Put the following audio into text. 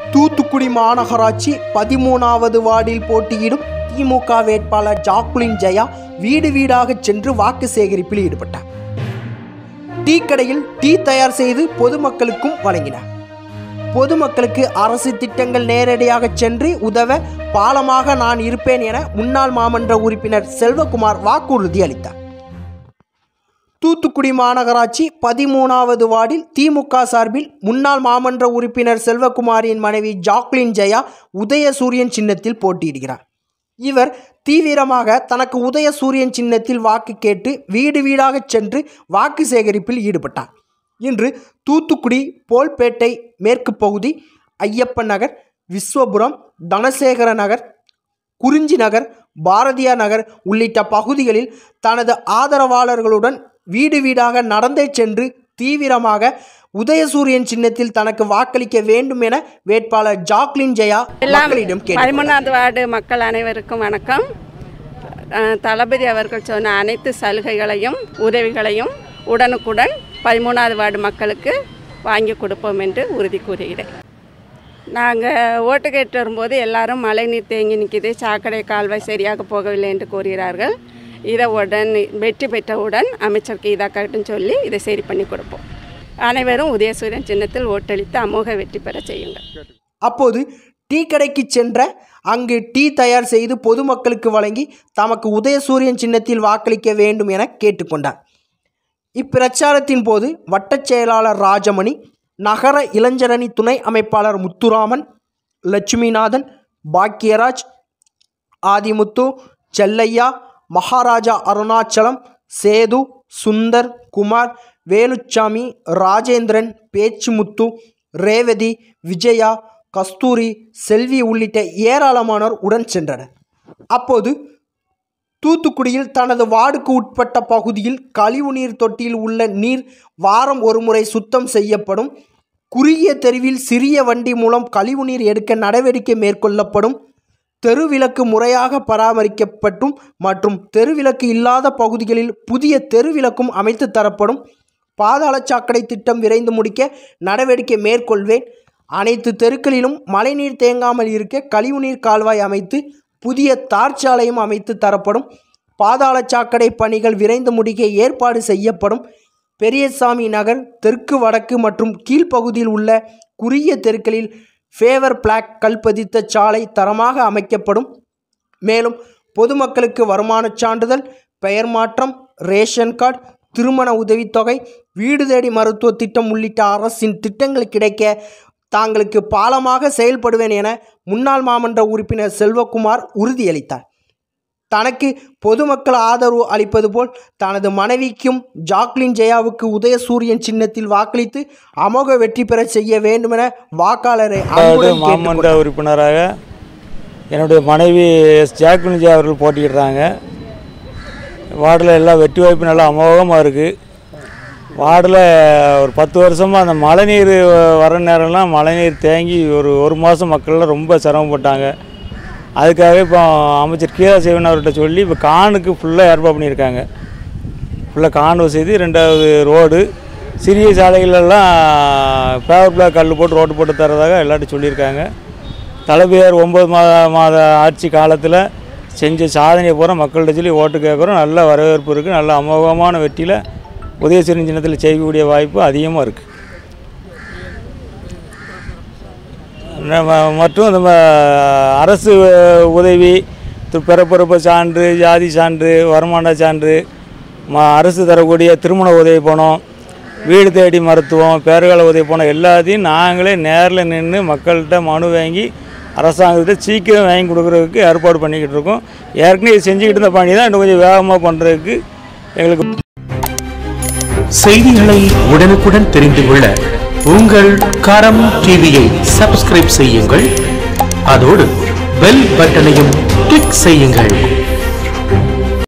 தூத்துக்குடி மாநகராட்சி 13வது வார்டில் போட்டியிடும் திமுக வேட்பாளர் ஜாக்குலின் ஜெயா வீடு வீடாக சென்று வாக்கு சேகரிப்பில் ஈடுபட்டார். டீ கடையில் டீ தயார் செய்து பொதுமக்களுக்கும் வழங்கினார். பொதுமக்களுக்கு அரசு திட்டங்கள் நேரடியாக சென்று உதவ பாலமாக நான் இருப்பேன் என முன்னாள் மாமன்ற உறுப்பினர் செல்வகுமார் வாக்குறுதி அளித்தார். தூத்துக்குடி மாநகராட்சி 13வது வார்டில் திமுக சார்பில் முன்னாள் மாமன்ற உறுப்பினர் செல்வகுமாரின் மனைவி ஜாக்குலின் ஜெயா உதயசூரியன் சின்னத்தில் போட்டியிடுகிறார். இவர் தீவிரமாக தனக்கு உதயசூரியன் சின்னத்தில் வாக்கு கேட்டு வீடு வீடாக சென்று வாக்கு சேகரிப்பில் ஈடுபட்டார். இன்று தூத்துக்குடி போல்பேட்டை மேற்கு பகுதி, ஐயப்பன் நகர், விஸ்வபுரம், தனசேகர நகர், குறிஞ்சி நகர், பாரதியார் நகர் உள்ளிட்ட பகுதிகளில் தனது ஆதரவாளர்களுடன் வீடு வீடாக நடந்தே சென்று தீவிரமாக உதயசூரியன் சின்னத்தில் தனக்கு வாக்களிக்க வேண்டும் என வேட்பாளர் ஜாக்குலின் ஜெயா மக்களிடம் கேட்டார். 13வது வார்டு மக்கள் அனைவருக்கும் வணக்கம். தளபதி அவர்கள் சொன்ன அனைத்து சலுகைகளையும் உதவிகளையும் உடனுக்குடன் 13வது வார்டு மக்களுக்கு வாங்கி கொடுப்போம் என்று உறுதி கூறுகிறேன். நாங்கள் ஓட்டு கேட்டு வரும்போது எல்லாரும் மழைநீர் தேங்கி நிற்கிது, சாக்கடை கால்வாய் சரியாக போகவில்லை என்று கூறுகிறார்கள். இதை வெற்றி பெற்றவுடன் அமைச்சர் கீதாக்கட்டும் சொல்லி இதை சரி பண்ணி கொடுப்போம். அனைவரும் உதயசூரியன் சின்னத்தில் ஓட்டளித்து அமோக வெற்றி பெற செய்யுங்கள். அப்போது டீ கடைக்கு சென்ற அங்கு டீ தயார் செய்து பொதுமக்களுக்கு வழங்கி தமக்கு உதயசூரியன் சின்னத்தில் வாக்களிக்க வேண்டும் என கேட்டுக்கொண்டார். இப்பிரச்சாரத்தின் போது வட்டச் செயலாளர் ராஜமணி, நகர இளைஞரணி துணை அமைப்பாளர் முத்துராமன், லட்சுமிநாதன், பாக்கியராஜ், ஆதிமுத்து, செல்லையா, மகாராஜா அருணாச்சலம், சேது, சுந்தர், குமார், வேலுச்சாமி, ராஜேந்திரன், பேச்சுமுத்து, ரேவதி, விஜயா, கஸ்தூரி, செல்வி உள்ளிட்ட ஏராளமானோர் உடன் சென்றனர். அப்போது தூத்துக்குடியில் தனது வார்டுக்கு உட்பட்ட பகுதியில் கழிவுநீர் தொட்டியில் உள்ள நீர் வாரம் ஒரு முறை சுத்தம் செய்யப்படும், குறுகிய தெருவில் சிறிய வண்டி மூலம் கழிவுநீர் எடுக்க நடவடிக்கை மேற்கொள்ளப்படும், தெருவிளக்கு முறையாக பராமரிக்கப்பட்டும் மற்றும் தெருவிளக்கு இல்லாத பகுதிகளில் புதிய தெருவிளக்கும் அமைத்து தரப்படும், பாதாள சாக்கடை திட்டம் விரைந்து முடிக்க நடவடிக்கை மேற்கொள்வேன், அனைத்து தெருக்களிலும் மழைநீர் தேங்காமல் இருக்க கழிவுநீர் கால்வாய் அமைத்து புதிய தார்ச்சாலையும் அமைத்து தரப்படும், பாதாள சாக்கடை பணிகள் விரைந்து முடிக்க ஏற்பாடு செய்யப்படும், பெரியசாமி நகர் தெற்கு வடக்கு மற்றும் கீழ்ப்பகுதியில் உள்ள குறுகிய தெருக்களில் ஃபேவர் பிளாக் கல் பதித்த சாலை தரமாக அமைக்கப்படும், மேலும் பொதுமக்களுக்கு வருமான சான்றிதழ், பெயர் மாற்றம், ரேஷன் கார்டு, திருமண உதவித்தொகை, வீடு தேடி மருத்துவ திட்டம் உள்ளிட்ட அரசின் திட்டங்கள் கிடைக்க தாங்களுக்கு பாலமாக செயல்படுவேன் என முன்னாள் மாமன்ற உறுப்பினர் செல்வகுமார் உறுதியளித்தார். தனக்கு பொதுமக்கள் ஆதரவு அளிப்பது போல் தனது மனைவிக்கும் ஜாக்குலின் ஜெயாவுக்கு உதயசூரியன் சின்னத்தில் வாக்களித்து அமோக வெற்றி பெற செய்ய வேண்டும் என வாக்காளரை மாமன்ற உறுப்பினராக என்னுடைய மனைவி ஜாக்குலின் ஜெயா அவர்கள் போட்டியிடுறாங்க. வார்டில் எல்லாம் வெற்றி வாய்ப்பு நல்லா அமோகமாக இருக்குது. வார்டில் ஒரு 10 வருஷமாக அந்த மழைநீர் வர நேரம்லாம் மழைநீர் தேங்கி ஒரு மாதம் மக்கள்லாம் ரொம்ப சிரமப்பட்டாங்க. அதுக்காக இப்போ அமைச்சர் கீதாசேவன் அவர்கிட்ட சொல்லி இப்போ கானுக்கு ஃபுல்லாக ஏற்பாடு பண்ணியிருக்காங்க. ஃபுல்லாக கான் வசதி, 2வது ரோடு, சிறிய சாலைகளெல்லாம் ஃபேவர் பிளாக் கல் போட்டு ரோடு போட்டு தரதாக எல்லாத்தையும் சொல்லியிருக்காங்க. தலைமையார் 9 மாத ஆட்சி காலத்தில் செஞ்ச சாதனையை பூரா மக்கள்கிட்ட சொல்லி ஓட்டு கேட்குறோம். நல்ல வரவேற்பு இருக்குது. நல்ல அமோகமான வெற்றியில் உதயசூரியன் சின்னத்தில் செய்யக்கூடிய வாய்ப்பு அதிகமாக இருக்குது. மற்றும் நம்ம அரசு உதவி, பிறப்புறுப்பு சான்று, ஜாதி சான்று, வருமான சான்று, அரசு தரக்கூடிய திருமண உதவி பணம், வீடு தேடி மருத்துவம், பேறுகால உதவி பணம் எல்லாத்தையும் நாங்களே நேரில் நின்று மக்கள்கிட்ட மனு வாங்கி அரசாங்கத்திட்ட சீக்கிரம் வாங்கி கொடுக்குறதுக்கு ஏற்பாடு பண்ணிக்கிட்டு இருக்கோம். ஏற்கனவே செஞ்சுக்கிட்டு இருந்த பணி தான் இன்னும் கொஞ்சம் வேகமாக பண்ணுறதுக்கு எங்களுக்கு. செய்திகளை உடனுக்குடன் தெரிந்து கொள்ள உங்கள் கரம் டிவியை சப்ஸ்கிரைப் செய்யுங்கள். அதோடு பெல் பட்டனையும் கிளிக் செய்யுங்கள்.